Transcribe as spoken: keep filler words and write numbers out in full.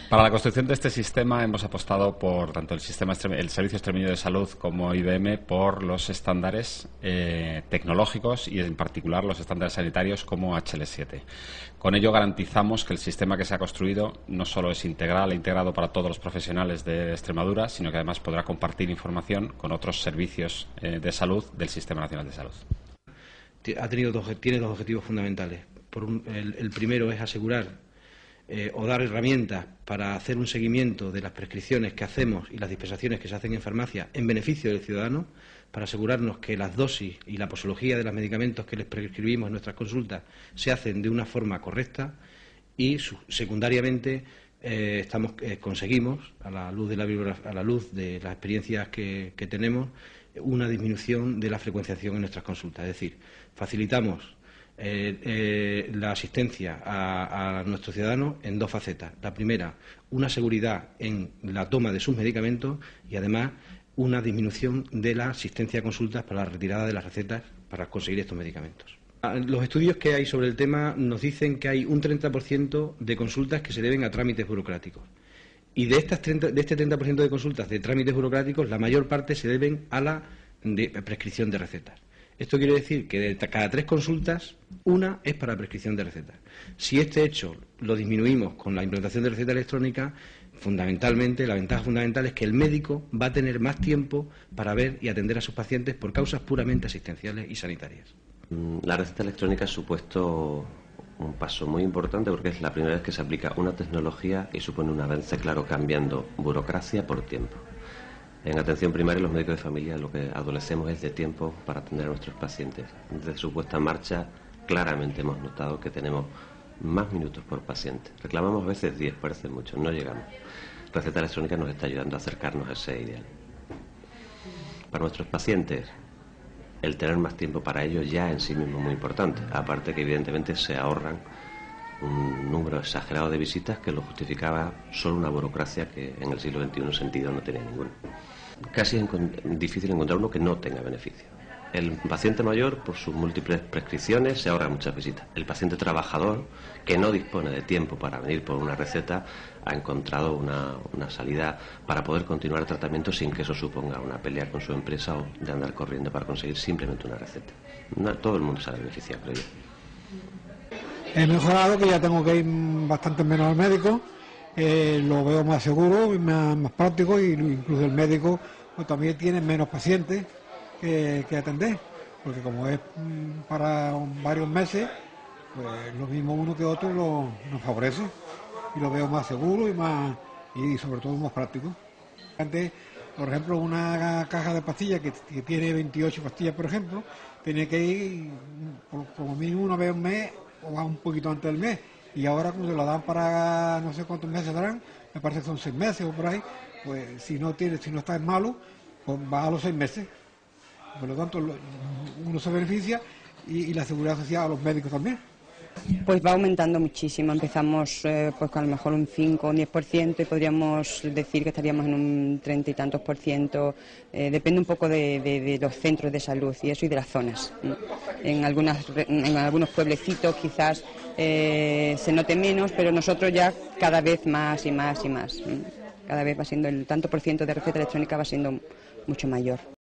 Para la construcción de este sistema hemos apostado por tanto el sistema el Servicio Extremeño de Salud como I B M por los estándares eh, tecnológicos y en particular los estándares sanitarios como H L siete. Con ello garantizamos que el sistema que se ha construido no solo es integral e integrado para todos los profesionales de Extremadura, sino que además podrá compartir información con otros servicios eh, de salud del Sistema Nacional de Salud. Ha tenido dos, tiene dos objetivos fundamentales. Por un, el, el primero es asegurar Eh, o dar herramientas para hacer un seguimiento de las prescripciones que hacemos y las dispensaciones que se hacen en farmacia en beneficio del ciudadano, para asegurarnos que las dosis y la posología de los medicamentos que les prescribimos en nuestras consultas se hacen de una forma correcta y, su, secundariamente, eh, estamos, eh, conseguimos, a la luz de la, a la luz de las experiencias que, que tenemos, una disminución de la frecuenciación en nuestras consultas. Es decir, facilitamos Eh, eh, la asistencia a, a nuestros ciudadanos en dos facetas. La primera, una seguridad en la toma de sus medicamentos y, además, una disminución de la asistencia a consultas para la retirada de las recetas para conseguir estos medicamentos. Los estudios que hay sobre el tema nos dicen que hay un treinta por ciento de consultas que se deben a trámites burocráticos. Y de, estas treinta, de este treinta por ciento de consultas de trámites burocráticos, la mayor parte se deben a la de prescripción de recetas. Esto quiere decir que de cada tres consultas, una es para prescripción de recetas. Si este hecho lo disminuimos con la implantación de receta electrónica, fundamentalmente, la ventaja fundamental es que el médico va a tener más tiempo para ver y atender a sus pacientes por causas puramente asistenciales y sanitarias. La receta electrónica ha supuesto un paso muy importante porque es la primera vez que se aplica una tecnología y supone un avance claro, cambiando burocracia por tiempo. En atención primaria, los médicos de familia lo que adolecemos es de tiempo para atender a nuestros pacientes. Desde su puesta en marcha, claramente hemos notado que tenemos más minutos por paciente. Reclamamos a veces diez, parece mucho, no llegamos. Receta electrónica nos está ayudando a acercarnos a ese ideal. Para nuestros pacientes, el tener más tiempo para ellos ya en sí mismo es muy importante. Aparte que evidentemente se ahorran un número exagerado de visitas que lo justificaba solo una burocracia que en el siglo veintiuno sentido no tenía ninguno. Casi es difícil encontrar uno que no tenga beneficio. El paciente mayor, por sus múltiples prescripciones, se ahorra muchas visitas. El paciente trabajador, que no dispone de tiempo para venir por una receta, ha encontrado una, una salida para poder continuar el tratamiento sin que eso suponga una pelea con su empresa o de andar corriendo para conseguir simplemente una receta. No, todo el mundo sale beneficiado, creo yo. He mejorado, que ya tengo que ir bastante menos al médico, eh, lo veo más seguro y más, más práctico, y incluso el médico pues, también tiene menos pacientes que, que atender, porque como es para varios meses, pues lo mismo uno que otro lo, nos favorece y lo veo más seguro y más y sobre todo más práctico. Antes, por ejemplo, una caja de pastillas que, que tiene veintiocho pastillas, por ejemplo, tiene que ir por, como mínimo una vez al mes o va un poquito antes del mes, y ahora como se lo dan para no sé cuántos meses darán, me parece que son seis meses o por ahí, pues si no tiene, si no está malo, pues va a los seis meses. Por lo tanto, uno se beneficia y, y la seguridad social a los médicos también. Pues va aumentando muchísimo. Empezamos eh, pues con a lo mejor un cinco o un diez por ciento y podríamos decir que estaríamos en un treinta y tantos por ciento. Eh, depende un poco de, de, de los centros de salud y eso y de las zonas. En, algunas, en algunos pueblecitos quizás eh, se note menos, pero nosotros ya cada vez más y más y más. Cada vez va siendo el tanto por ciento de receta electrónica va siendo mucho mayor.